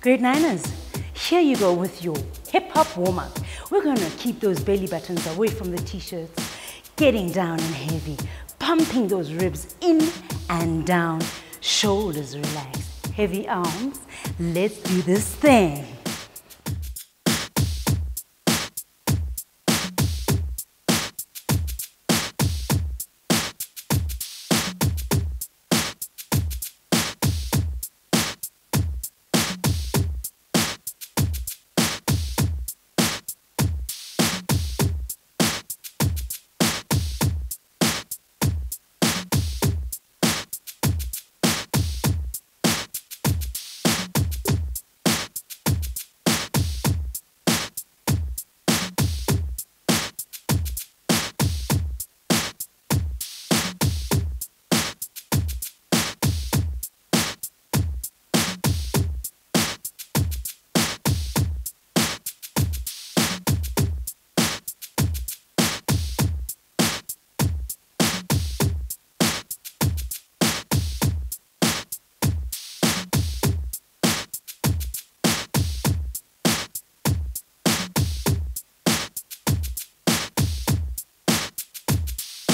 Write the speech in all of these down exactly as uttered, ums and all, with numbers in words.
Grade niners, here you go with your hip-hop warm-up. We're gonna keep those belly buttons away from the t-shirts, getting down and heavy, pumping those ribs in and down, shoulders relaxed, heavy arms. Let's do this thing.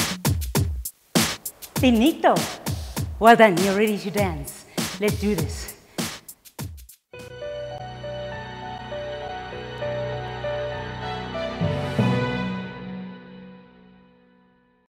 Finito. Well done, you're ready to dance. Let's do this.